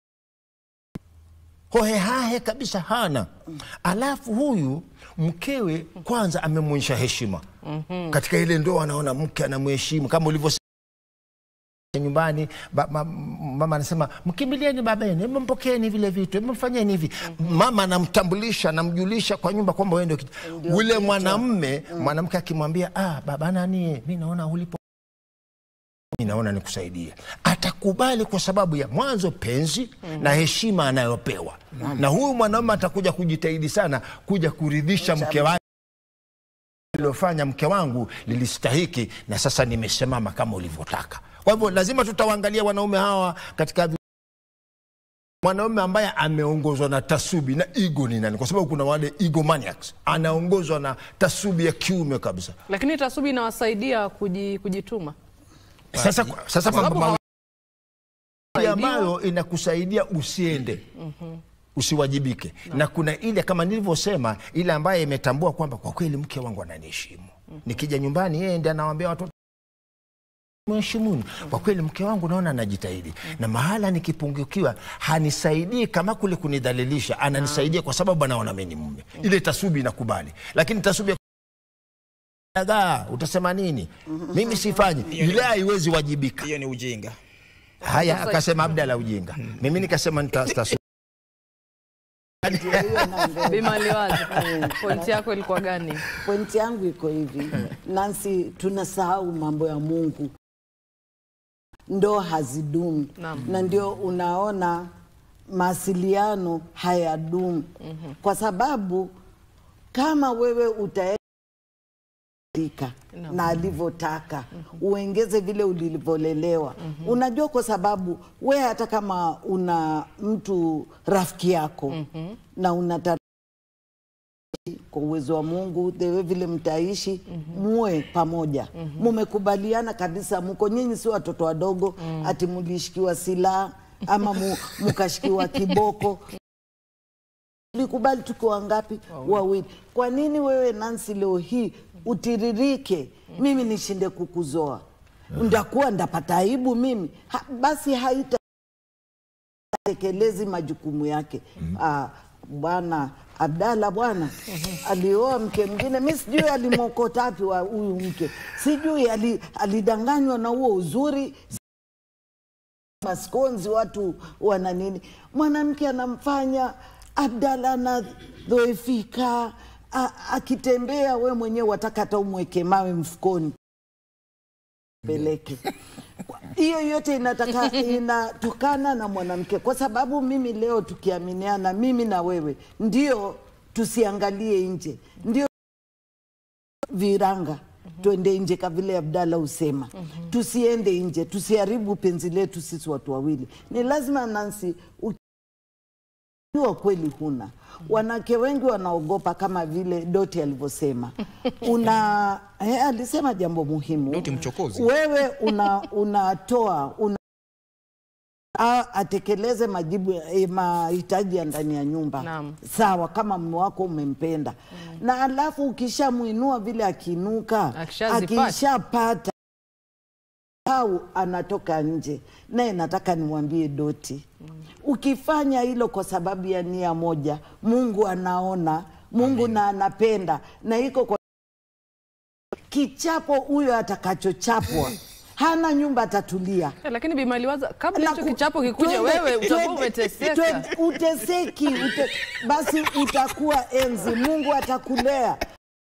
hohehahe kabisa hana. Alafu huyu mkewe kwanza amemwonyesha heshima. mm -hmm. Katika ile ndoa anaona mke anamheshimu kama ulivyosema nyumbani. Ba, ma, mama anasema mkimbilieni babeni, mpokeeni vile vitu, mfanyeni hivi. mm -hmm. Mama anamtambulisha, anamjulisha kwa nyumba kwamba wewe ndio ule mwanamume. mm. Mwanamke akimwambia ah, baba nani, mimi naona ulipo, mimi naona nikusaidia, atakubali kwa sababu ya mwanzo penzi mm -hmm. na heshima anayopewa. mm -hmm. Na huyu mwanamume atakuja kujitahidi sana kuja kuridhisha mke wake. Nilofanya mke wangu lilistahiki na sasa nimesimama kama ulivyotaka. Kwa hivyo lazima tutawaangalia wanaume hawa katika mwanaume ambaye ameongozwa na tasubi na ego ni nani, kwa sababu kuna wale egomaniacs, anaongozwa na tasubi ya kiume kabisa. Lakini tasubi inawasaidia kujituma. Sasa sasa mambo ambayo inakusaidia usiende. mm -hmm. Usiwajibike. No. Na kuna ile kama nilivyosema, ile ambaye imetambua kwamba kwa kweli mke wangu ananiheshimu. mm -hmm. Nikija nyumbani yeye ndiye anawaambia watoto mheshimuni. mm -hmm. Kwa kweli mke wangu naona anajitahidi. mm -hmm. Na mahala nikipungukiwa hanisaidii kama kule kunidhalilisha, ananisaidia kwa sababu anaona mimi ni mume. mm -hmm. Ile tasubi inakubali. Lakini tasubi dagaa utasema nini? mm -hmm. Mimi sifanyi. Ile haiwezi wajibika. Hiyo ni ujinga. Haya akasema Abdalla ujinga. mm -hmm. Mimi nikasema nitastasubi. Bimaliwaza, pointi yako ilikuwa gani? Pointi yangu iko hivi. Nancy, tunasahau mambo ya Mungu. Ndoa hazidumu. Na ndio unaona mawasiliano hayadumu. mm -hmm. Kwa sababu kama wewe utaeka no. na alivyotaka, mm -hmm. uengeze vile ulivyolelewa. mm -hmm. Unajua, kwa sababu we hata kama una mtu rafiki yako, mm -hmm. na unataka kwa uwezo wa Mungu dewe vile mtaishi, mm -hmm. muwe pamoja. mm -hmm. Mumekubaliana kabisa, mko nyinyi si watoto wadogo. mm -hmm. Ati mulishikiwa silaha ama mu, mukashikiwa kiboko. Tulikubali tukiwa ngapi? Wow. Wawili. Kwa nini wewe Nancy leo hii utiririke? mm. Mimi nishinde kukuzoa, ndakuwa ndapata aibu mimi? Ha, basi haita tekelezi majukumu yake. mm. Ah, bwana Abdalla bwana alioa mke mwingine, mimi sijui alimokota wapi wa huyu mke, sijui alidanganywa na huo uzuri maskonzi watu wana nini. Mwanamke anamfanya Abdalla na dhoefika, akitembea we mwenyewe wataka hata umweke mawe mfukoni peleke. Hiyo yote inataka inatokana na mwanamke, kwa sababu mimi leo tukiaminiana mimi na wewe, ndio tusiangalie nje, ndio viranga. mm -hmm. Tuende nje kama vile Abdalla usema. mm -hmm. Tusiende nje, tusiharibu penzi letu sisi watu wawili. Ni lazima Nancy ukiwa kweli huna. Wanawake wengi wanaogopa, kama vile Doti alivyosema. Una eh, alisema jambo muhimu. Doti mchokozi. Wewe una unatoa una atekeleze majibu eh, mahitaji ya ndani ya nyumba. Naam. Sawa, kama mume wako umempenda. Mm. Na alafu ukishamuinua vile akinuka, akishapata au anatoka nje, naye nataka niwaambie Doti. Mm. Ukifanya hilo kwa sababu ya nia moja, Mungu anaona, Mungu Amen. Na anapenda, na iko kwa kichapo huyo atakachochapwa hana nyumba atatulia. Yeah, lakini Bimaliwaza, kabla hicho kichapo kikuja wewe utakuwa umeteseka. Uteseki, ute, basi utakuwa enzi. Mungu atakulea.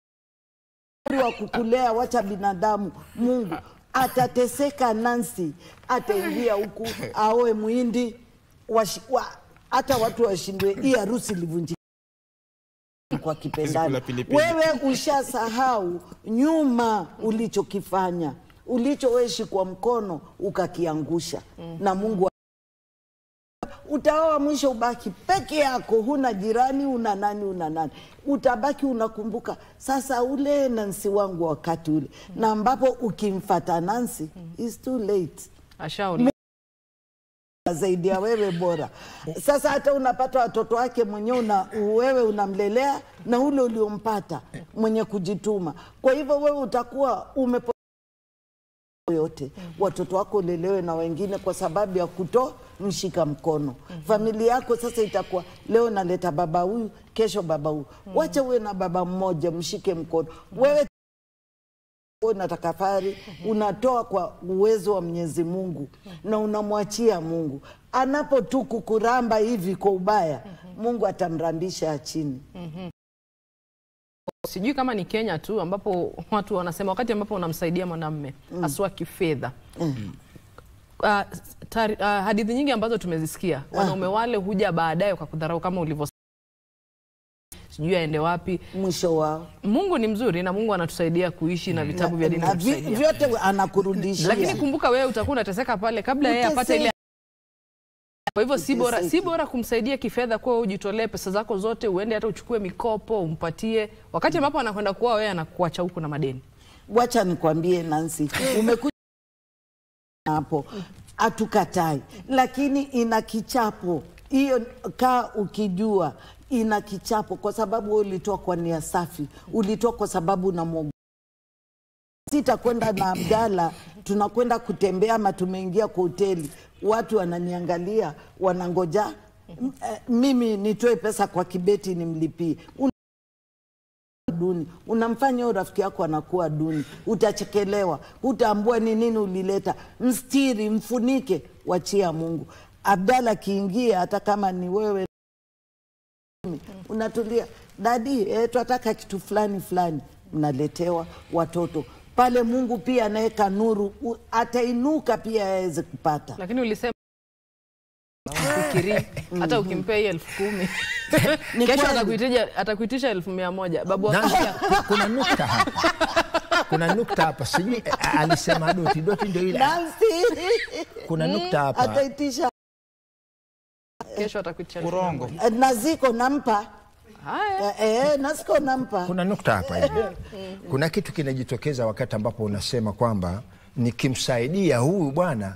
Wa kukulea, wacha binadamu. Mungu atateseka. Nancy ataingia huku aoe Muhindi, hata wa, watu washindwe hii harusi livunjike. mlikuwa kipendana. pilipili. Wewe ushasahau nyuma ulichokifanya, ulichoweshi kwa mkono ukakiangusha. Mm. Na Mungu utaoa mwisho ubaki peke yako, huna jirani, una nani, una nani. Utabaki unakumbuka sasa ule Nancy wangu wakati ule. Mm. Na ambapo ukimfuata Nancy, mm. it's too late. Ashauri zaidi ya wewe bora. Sasa hata unapata watoto wake mwenye una, wewe unamlelea na ule uliompata mwenye kujituma. Kwa hivyo wewe utakuwa umepo yote. Watoto wako ulelewe na wengine kwa sababu ya kuto mshika mkono. Familia yako sasa itakuwa leo naleta baba huyu, kesho baba huyu. Wacha uwe na baba mmoja, mshike mkono. Wewe unatakafari, unatoa kwa uwezo wa Mwenyezi Mungu na unamwachia Mungu. Anapo tu kukuramba hivi kwa ubaya, Mungu atamrambisha chini. Sijui kama ni Kenya tu ambapo watu wanasema wakati ambapo unamsaidia mwanamume mm. aswa kifedha. Mm. Uh, tari, uh, hadithi nyingi ambazo tumezisikia, ah. wanaume wale huja baadaye kwa kudharau kama ulivyo. Sijui aende wapi mwisho wao. Mungu ni mzuri na Mungu anatusaidia kuishi na vitabu vya dini vinatusaidia. Vyote anakurudishia. Lakini kumbuka wewe utakuwa unateseka pale kabla yeye apate ile. Kwa hivyo si bora si bora kumsaidia kifedha kwa ujitolee pesa zako zote uende hata uchukue mikopo umpatie wakati ambapo anakwenda kuoa wewe anakuacha huko na madeni. Wacha nikwambie Nancy, umekuja hapo atukatai, lakini ina kichapo. Hiyo kaa ukijua ina kichapo kwa sababu wewe ulitoa kwa nia safi, ulitoa kwa sababu na Mungu. Sitakwenda na Abdalla, tunakwenda kutembea ama tumeingia kwa hoteli. Watu wananiangalia, wanangoja mimi nitoe pesa kwa kibeti nimlipie. Un duni, unamfanya rafiki yako anakuwa duni. Utachekelewa, utaambua ni nini ulileta. Mstiri, mfunike, wachia Mungu. Abdalla kiingia hata kama ni wewe unatulia, dadi eh, tunataka kitu fulani fulani, mnaletewa watoto. Pale Mungu pia anaweka nuru, atainuka pia aweze kupata. Lakini ulisema fikiri hata ukimpea elfu kumi kesho atakuitisha atakuitisha elfu mia moja. Babu kuna nukta hapa. Kuna nukta hapa. Sijui alisema Doti, Doti ndio ile. Kuna nukta hapa. Ataitisha kesho atakuitisha urongo. Naziko nampa. Haya. Eh, Naziko nampa. Kuna nukta hapa hivi. Kuna kitu kinajitokeza wakati ambapo unasema kwamba nikimsaidia huyu bwana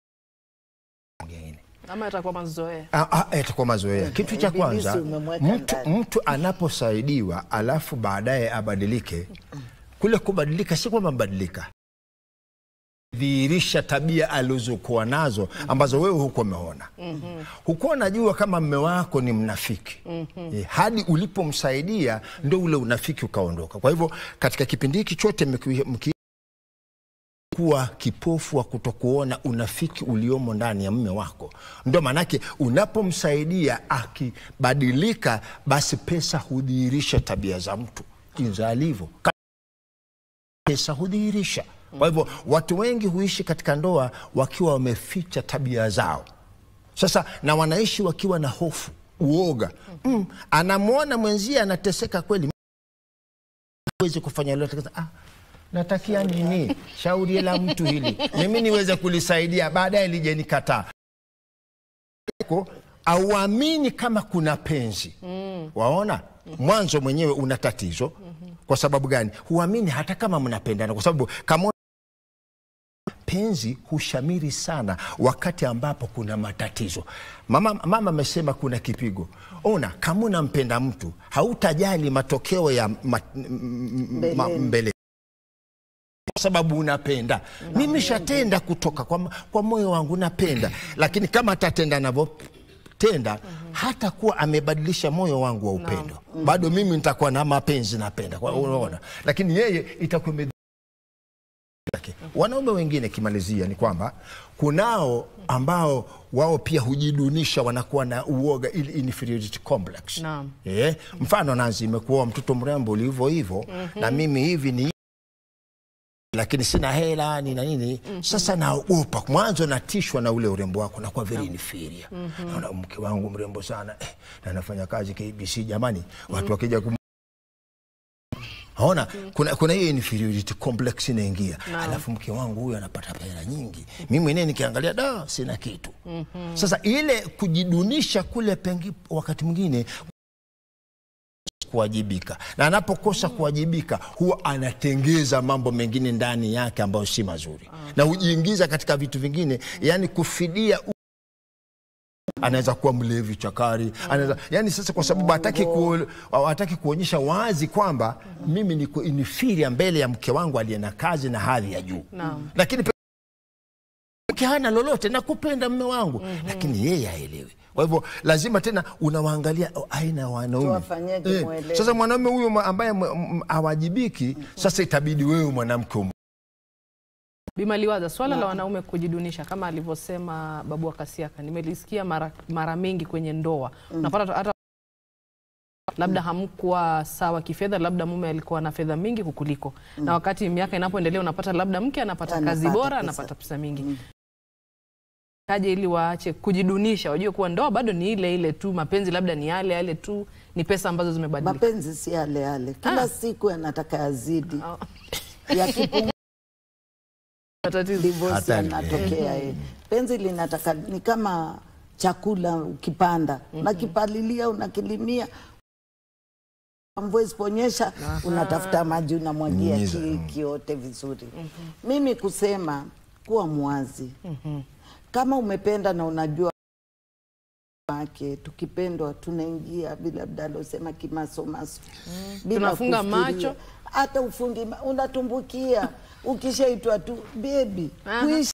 ama atakuwa mazoea. Ah, ah, atakuwa mazoea. Kitu cha kwanza, mtu, mtu anaposaidiwa alafu baadaye abadilike, kule kubadilika si kwamba mbadilika. Dhihirisha tabia alizokuwa nazo ambazo wewe huko umeona. Mm-hmm. Huko unajua kama mume wako ni mnafiki. Mm-hmm. E, hadi ulipomsaidia ndio ule unafiki ukaondoka. Kwa hivyo katika kipindi hiki chote mki kuwa kipofu wa kutokuona unafiki uliomo ndani ya mume wako. Ndio manake unapomsaidia akibadilika, basi pesa hudhihirisha tabia za mtu jinsi alivyo. Pesa hudhihirisha. Kwa hivyo watu wengi huishi katika ndoa wakiwa wameficha tabia zao. Sasa na wanaishi wakiwa na hofu, uoga. Mm, anamuona mwenzie anateseka kweli, hawezi kufanya lolote. Ah, natakia nini? Shauri la mtu hili. Mimi niweze kulisaidia, baadaye lije nikataa. Au amini kama kuna penzi. Mm. Waona? Mwanzo mwenyewe una tatizo. Kwa sababu gani? Huamini hata kama mnapendana, kwa sababu kama penzi hushamiri sana wakati ambapo kuna matatizo. Mama mama amesema kuna kipigo. Ona, kama unampenda mtu, hautajali matokeo ya ma, mbele. Ma, mbele. Kwa sababu unapenda. Unapenda. Mimi shatenda kutoka kwa, kwa moyo wangu napenda. Lakini kama atatenda anavyo tenda, mm-hmm. hata kuwa amebadilisha moyo wangu wa upendo. No. Mm-hmm. Bado mimi nitakuwa na mapenzi napenda. Kwa mm-hmm. unaona. Lakini yeye itakuwa ime... Wanaume wengine kimalizia ni kwamba kunao ambao wao pia hujidunisha, wanakuwa na uoga, ili inferiority complex. Naam. Eh, mfano Nancy imekuwa mtoto mrembo hivyo hivyo, mm-hmm. na mimi hivi ni lakini sina hela ni na nini. Mm-hmm. Sasa naogopa, mwanzo natishwa na ule urembo wako na kwa very inferior. Mm-hmm. Naona mke wangu mrembo sana, eh, na anafanya kazi K B C jamani. Mm-hmm. Watu wakija Haona kuna kuna hiyo inferiority complex inaingia. Alafu mke wangu huyu anapata pesa nyingi. Mimi mwenyewe nikiangalia da sina kitu. Mm -hmm. Sasa ile kujidunisha kule pengi wakati mwingine kuwajibika. Na anapokosa mm -hmm. kuwajibika huwa anatengeza mambo mengine ndani yake ambayo si mazuri. Uh -huh. Na hujiingiza katika vitu vingine, mm -hmm. yani kufidia u... anaweza kuwa mlevi chakari, mm -hmm. anaweza yani sasa kwa sababu hataki ku, hataki kuonyesha wazi kwamba mm -hmm. mimi niko inferior mbele ya mke wangu aliye na kazi na hadhi ya juu. No. Lakini mke hana lolote na kupenda mume wangu, mm -hmm. lakini yeye haelewi. Kwa hivyo lazima tena unawaangalia aina wanaume. Eh, sasa mwanaume huyo ambaye hawajibiki, mm -hmm. sasa itabidi wewe mwanamke um Bi Maliwaza, swala la wanaume kujidunisha kama alivyosema Babu wa Kasiaka, nimelisikia mara, mara mingi kwenye ndoa. Mm. Unapata hata labda hamkuwa sawa kifedha, labda mume alikuwa na fedha mingi kukuliko. Mm. Na wakati miaka inapoendelea unapata labda mke anapata ya, kazi bora, pesa. anapata pesa mingi. Mm. Kaje ili waache kujidunisha, wajue kuwa ndoa bado ni ile ile tu, mapenzi labda ni yale yale tu, ni pesa ambazo zimebadilika. Mapenzi si yale yale. Kila ah. siku yanataka yazidi. Oh. Yakipungua divorce yanatokea. Mm. Penzi linataka ni kama chakula ukipanda, mm -hmm. unakipalilia, unakilimia, mvua isiponyesha unatafuta maji unamwagia ki, kiote vizuri. Mm -hmm. Mimi kusema kuwa mwazi. Mm -hmm. Kama umependa na unajua wake, tukipendwa tunaingia bila badalo sema kimasomaso. Mm. Bila tunafunga macho, hata ufungi unatumbukia. Ukishaitwa tu baby kuisha,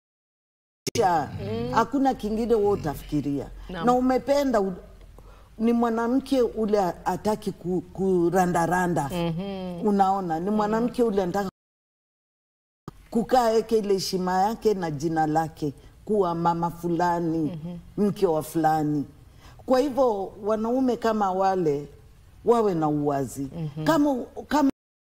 mm. hakuna kingine wewe utafikiria. No. Na umependa u, ni mwanamke ule ataki ku, kurandaranda. Mm -hmm. Unaona ni mwanamke ule anataka kukaa yake ile heshima yake na jina lake kuwa mama fulani, mm -hmm. mke wa fulani. Kwa hivyo wanaume kama wale wawe na uwazi. Mm -hmm. Kama kama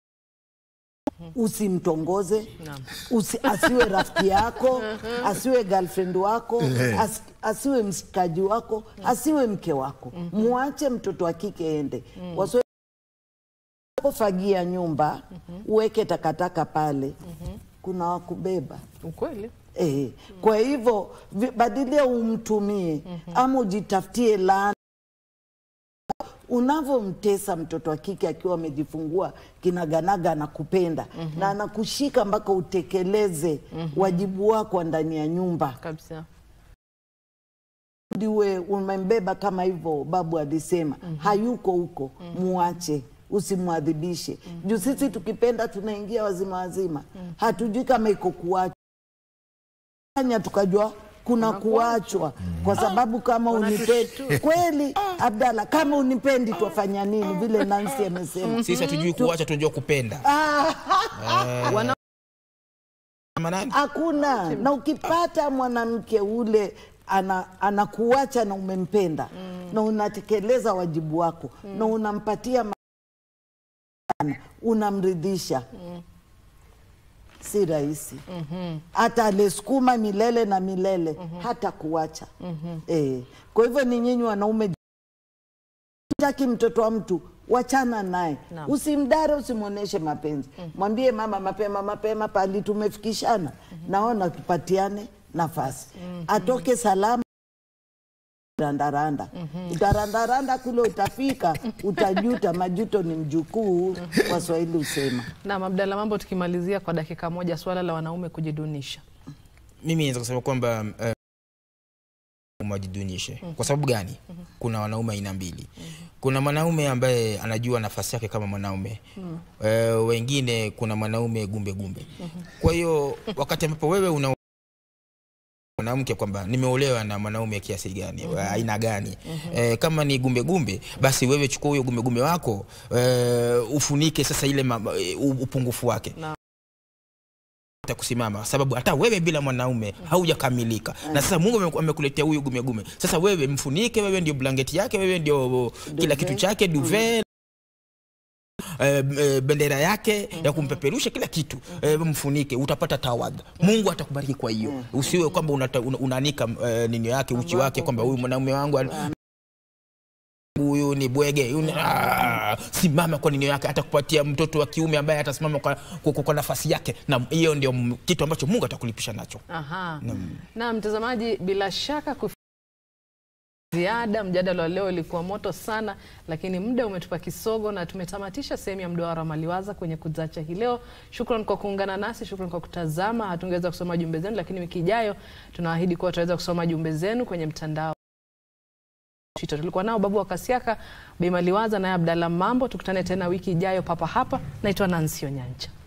usimtongoze, usi, asiwe rafiki yako, asiwe girlfriend wako, as, asiwe msikaji wako, asiwe mke wako. Muache mtoto wa kike ende. Waswe fagia nyumba, uweke takataka pale, kuna wakubeba. Ukweli? Eh, kwa hivyo badilia umtumie, ama ujitafutie laana. Unavomtesa mtoto wa kike akiwa amejifungua kinaganaga na kupenda, mm -hmm. na anakushika mpaka utekeleze mm -hmm. wajibu wako ndani ya nyumba kabisa. Ndiwe umembeba kama hivyo babu alisema, mm -hmm. hayuko huko, mm -hmm. muache, usimwadhibishe. Mm -hmm. Juu sisi tukipenda tunaingia wazima wazima. Mm -hmm. Hatujui kama iko kuachwa. Tukajua kuna kuachwa. Mm. Kwa sababu kama unipendi kweli Abdalla, kama unipendi tuwafanya nini? Vile Nancy amesema sisi hatujui kuacha, tunajua kupenda. Wana hakuna. Na ukipata mwanamke ule ana anakuacha na umempenda, mm. na unatekeleza wajibu wako, mm. na unampatia unamridhisha, mm. si rahisi. Mm -hmm. Hata alesukuma milele na milele, mm -hmm. hata kuacha. Mm -hmm. Eh, kwa hivyo ni nyinyi wanaume, taki mtoto wa mtu wachana naye. No. Usimdare, usimuoneshe mapenzi. Mm -hmm. Mwambie mama mapema mapema pali tumefikishana. Mm -hmm. Naona tupatiane nafasi. Mm -hmm. Atoke salama. Randaranda. Mm -hmm. Utarandaranda kule utafika, utajuta, majuto ni mjukuu, kwa Swahili usema. Na Abdalla, mambo tukimalizia kwa dakika moja, swala la wanaume kujidunisha. Mimi naweza kusema kwamba uh, majidunishe. Mm -hmm. Kwa sababu gani? Mm -hmm. Kuna wanaume aina mbili. Mm -hmm. Kuna mwanaume ambaye anajua nafasi yake kama mwanaume. Mm -hmm. uh, wengine kuna mwanaume gumbe gumbe. Mm -hmm. Kwa hiyo wakati ambapo wewe una mwanamke kwamba nimeolewa na mwanaume kiasi gani, mm -hmm. aina gani, mm -hmm. e, kama ni gumbe gumbe, basi wewe chukua huyo gumbe gumbe wako, e, ufunike sasa ile upungufu wake. No. Kusimama, sababu hata wewe bila mwanaume mm -hmm. haujakamilika. Mm -hmm. Na sasa Mungu amekuletea huyu gume gume. Sasa wewe mfunike, wewe ndio blanketi yake, wewe ndio kila kitu chake, duvet, mm -hmm. E, bendera yake, mm -hmm. ya kumpeperusha kila kitu, mm -hmm. e, mfunike, utapata tawadha. Mungu atakubariki kwa hiyo. Mm -hmm. Usiwe kwamba unaanika una, nini yake, uchi wake, kwamba huyu mwanaume wangu huyu huyu ni bwege, huyu ni ah, simama kwa nini yake, atakupatia mtoto wa kiume ambaye atasimama kwa, kwa, kwa nafasi yake, na hiyo ndio kitu ambacho Mungu atakulipisha nacho. Aha. Na, na mtazamaji, bila shaka ziada mjadala wa leo ilikuwa moto sana, lakini muda umetupa kisogo na tumetamatisha sehemu ya Mduara Maliwaza kwenye Kuzacha hii leo. Shukrani kwa kuungana nasi, shukrani kwa kutazama. Hatungeweza kusoma jumbe zenu, lakini wiki ijayo tunaahidi kuwa tutaweza kusoma jumbe zenu kwenye mtandao. Tulikuwa nao Babu wa Kasiaka, Bi Maliwaza na Abdalla Mambo. Tukutane tena wiki ijayo papa hapa. Naitwa Nancy Onyancha.